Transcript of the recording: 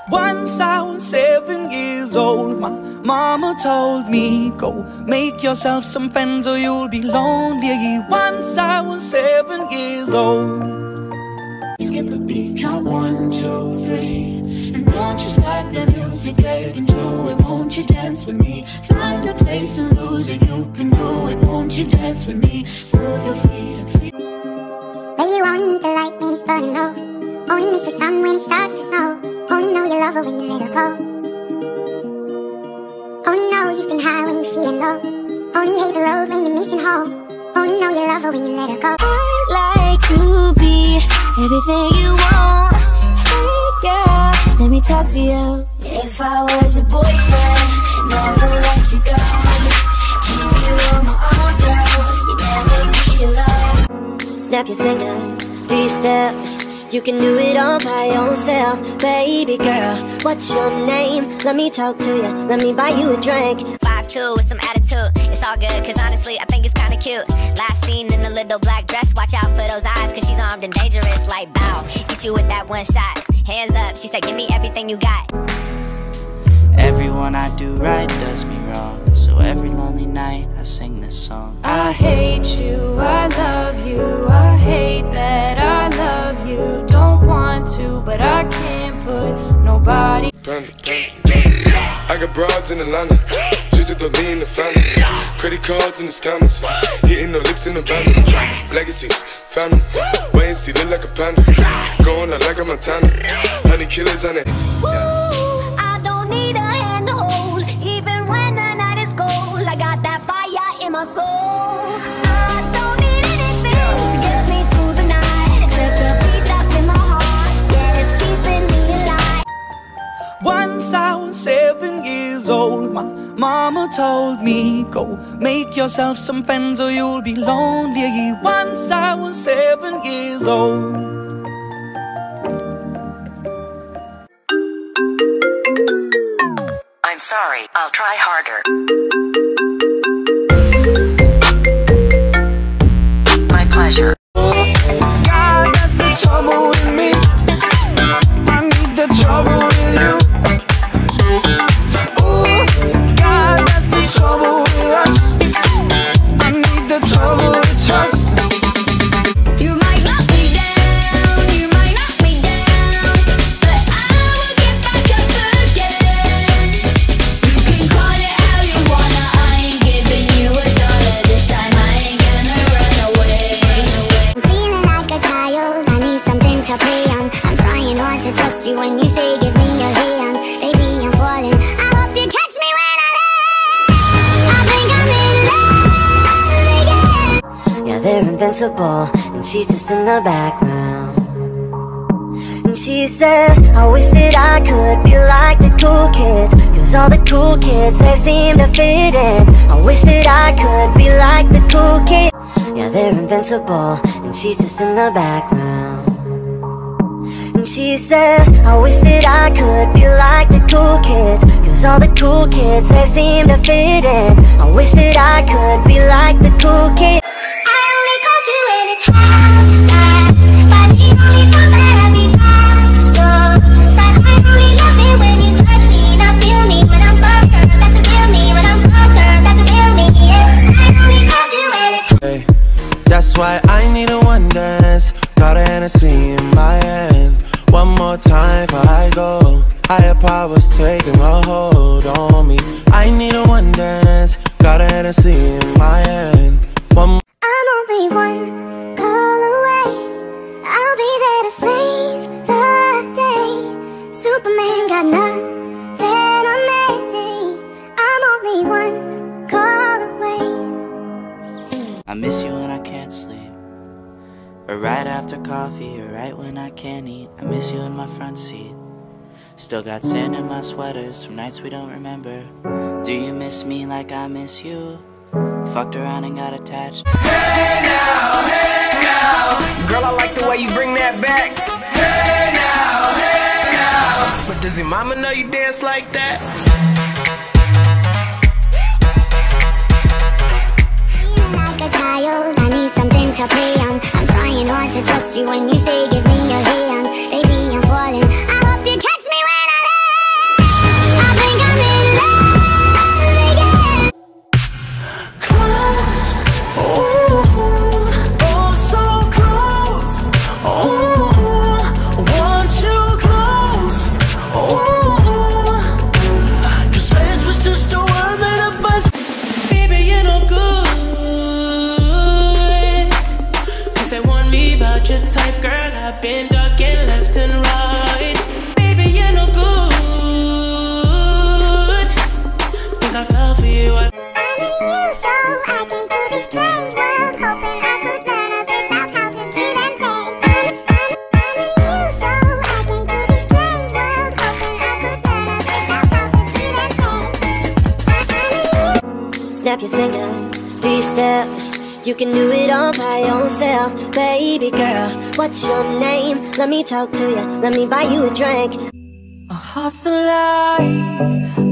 Once I was 7 years old, my mama told me, go make yourself some friends or you'll be lonely. Once I was 7 years old. Skip a beat, count 1, 2, 3. And don't you start the music, get into it. Won't you dance with me? Find a place and lose it, you can do it. Won't you dance with me? Move your feet and feel. Baby, you only need the light when it's burning low. Only miss the sun when it starts to snow. Only know you love her when you let her go. Only know you've been high when you're feeling low. Only hate the road when you're missing home. Only know you love her when you let her go. I'd like to be everything you want. Hey girl, let me talk to you. If I was your boyfriend, never let you go. Keep you on my own, girl. You never be alone. Snap your fingers, do your step. You can do it all by yourself. Baby girl, what's your name? Let me talk to you, let me buy you a drink. 5'2" with some attitude. It's all good, cause honestly, I think it's kinda cute. Last seen in a little black dress. Watch out for those eyes, cause she's armed and dangerous. Like bow, hit you with that one shot. Hands up, she said give me everything you got. Everyone I do right does me wrong, so every lonely night I sing this song. I hate you, I love you, I hate that I love you. Don't want to, but I can't put nobody. I got broads in Atlanta, just to throw me in the family. Credit cards in the scammers, hitting the licks in the van. Legacies, family, wait and see, look like a panda. Going out like a Montana, honey killers on it. I don't need a hand to hold, even when the night is cold. I got that fire in my soul. I don't need anything to get me through the night, except the beat that's in my heart. Yeah, it's keeping me alive. Once I was 7 years old, my mama told me, go make yourself some friends or you'll be lonely. Once I was 7 years old. I'm sorry, I'll try harder. My pleasure. God, that's the trouble with me. I need the trouble with you. Ooh, God, that's the trouble with us. I need the trouble to trust. You might knock me down, you might knock me down, but I will get back up again. You can call it how you wanna, I ain't giving you a dollar. This time I ain't gonna run away. I'm feeling like a child, I need something to play on. I'm trying hard to trust you when you say give me your hand. Baby, I'm falling, I hope you catch me when I land. I think I'm in love again. Yeah, they're invincible, and she's just in the background. And she says, I wish that I could be like the cool kids, cause all the cool kids, they seem to fit in. I wish that I could be like the cool kids. Yeah, they're invincible, and she's just in the background. And she says, I wish that I could be like the cool kids, cause all the cool kids, they seem to fit in. I wish that I could be like the cool kids. I only call you when it's outside, but the only time that I be back so sad. I only love it when you touch me, not feel me when I'm fucked up. That's the real me when I'm fucked up. That's the real me. Yeah. I only call you when it's. Hey, that's why I need a one dance. Got a Hennessy in my hand. One more time before I go. Higher powers taking a hold on me. I need a one dance. Got a Hennessy in my hand. One. I'm only one call away. I'll be there to save the day. Superman got nothing on me. I'm only one call away. I miss you when I can't sleep, or right after coffee, or right when I can't eat. I miss you in my front seat. Still got sand in my sweaters from nights we don't remember. Do you miss me like I miss you? Fucked around and got attached. Hey now, girl, I like the way you bring that back. Hey now, but does your mama know you dance like that? Feeling like a child, I need something to play on. I'm trying hard to trust you when you say give me your hand. Baby, I'm falling, I hope you catch me when I land. snap your fingers, 3-step. You can do it all by yourself. Baby girl, what's your name? Let me talk to you, let me buy you a drink. Our hearts alive,